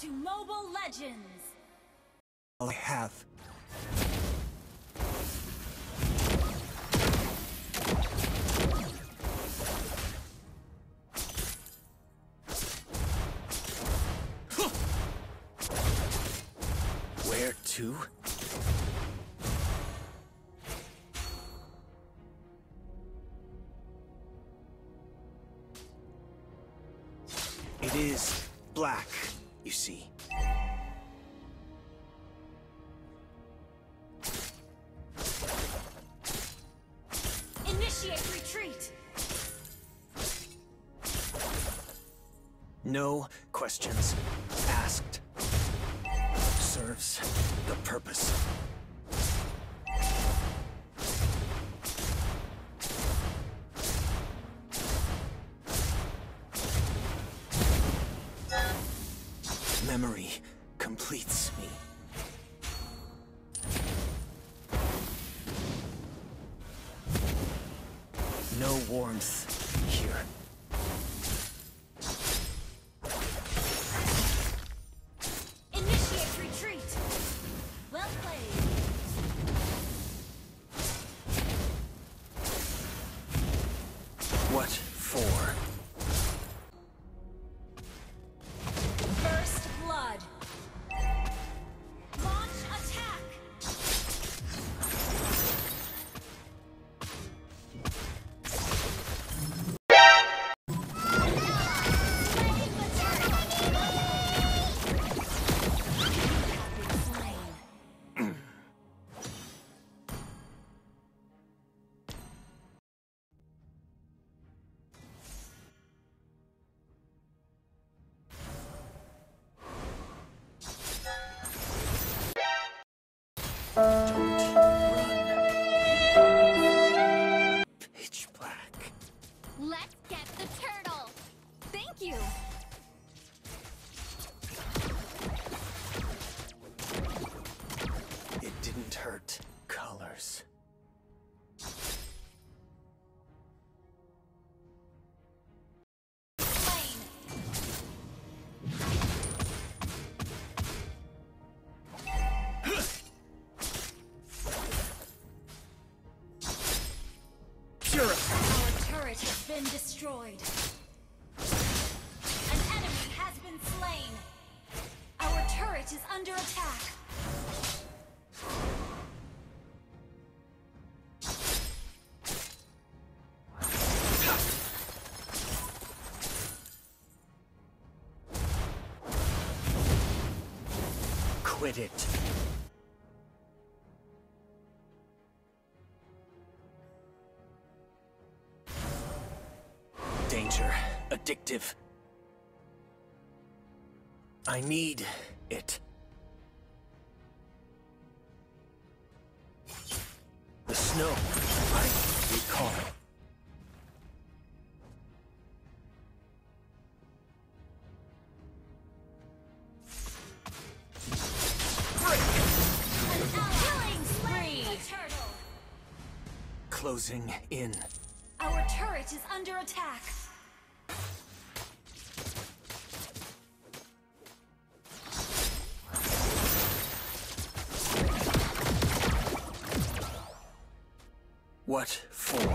to Mobile Legends! All I have. Where to? It is black, you see. Initiate retreat! No questions asked. Serves the purpose. Memory completes me. No warmth here. Initiate retreat! Well played! What for? First blood! Launch attack! Don't run. Pitch black. Let's get the turtle! Thank you! It didn't hurt. Colors. Slain! Purify. Our turret has been destroyed. An enemy has been slain. Our turret is under attack. Quit it. Danger. Addictive. I need it. The snow. I recall. Killing spree! The turtle! Closing in. Our turret is under attack. What for?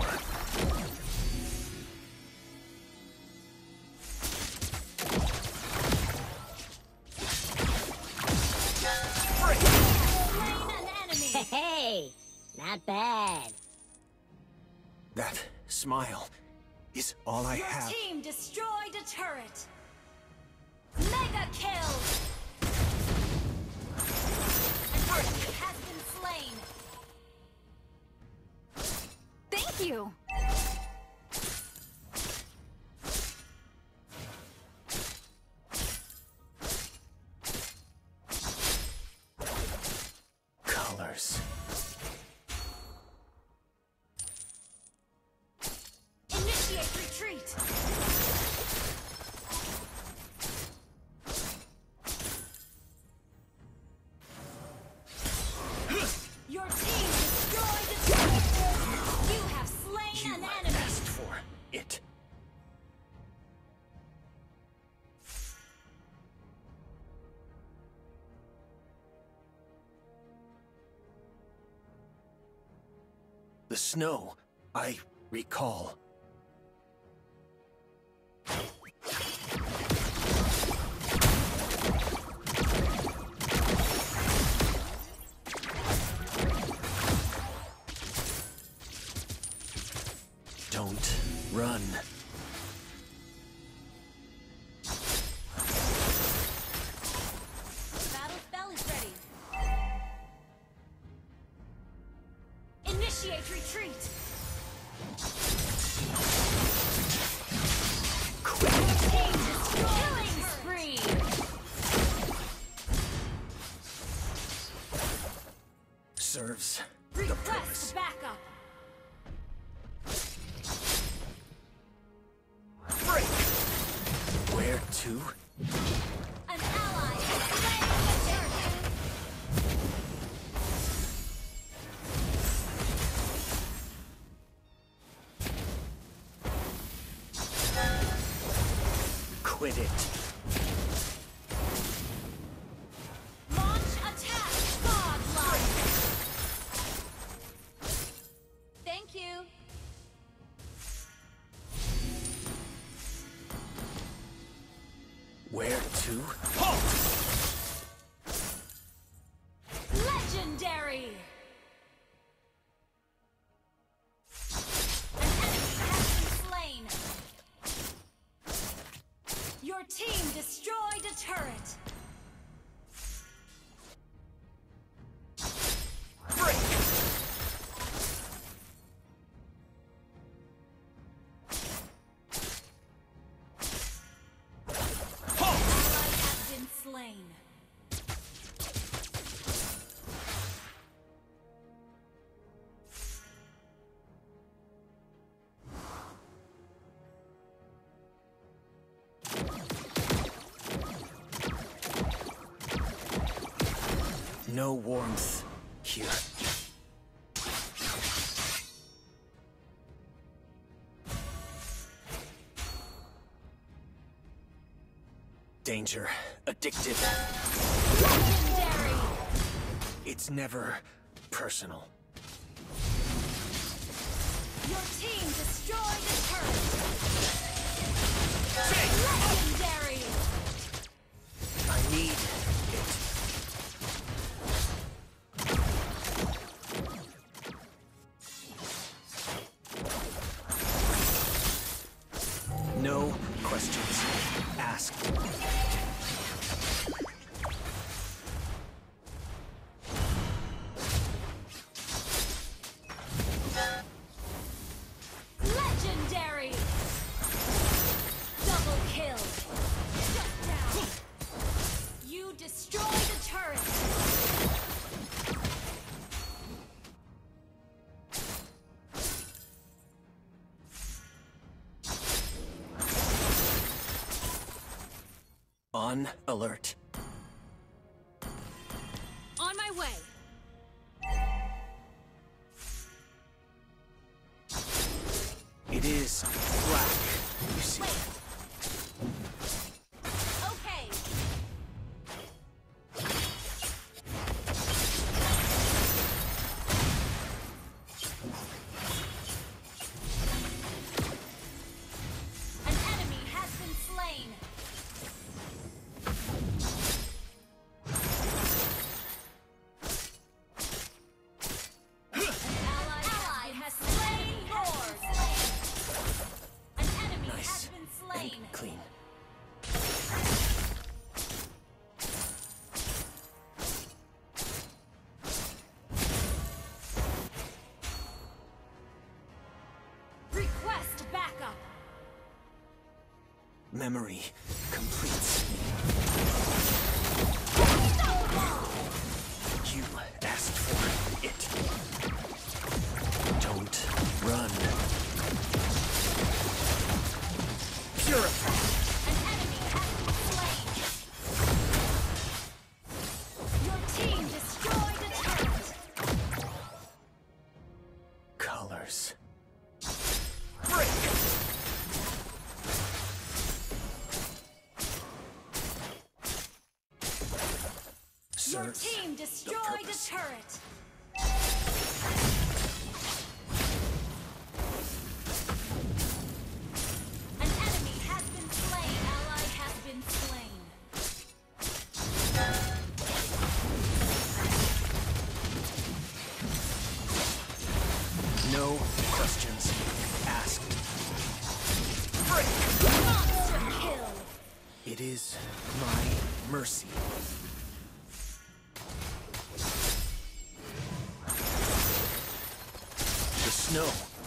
Slain an enemy. Hey! Not bad. That smile is all I Your have. team destroyed a turret. Mega kill. An enemy has been slain. Thank you! Colors. Initiate retreat. Your team destroyed a turret. You have slain snow, I recall. Don't run. Battle spell is ready. Initiate retreat. Team killing spree. Serves the purpose. Request backup. Break! Where to? An ally has slain the turtle. Quit it. Launch attack. Godlike. Thank you. Where to? Legendary. An enemy has been slain. Your team destroyed a turret. Ally has been slain. No warmth here. Danger. Addictive. Legendary. It's never personal. Your team destroyed a turret. Legendary. I need it. No questions asked. Legendary. Double kill. Shut down. You destroyed a turret. On alert. On my way. It is black, you see. Okay. An enemy has been slain. Ally has slain Lord. An enemy has Nice been and slain. clean. Request backup. Memory completes me. You asked for it. Don't run. Purify. An enemy has been slain. Your team destroyed a turret. Colors. Your Serves team the destroyed a purpose. turret. It is my mercy. The snow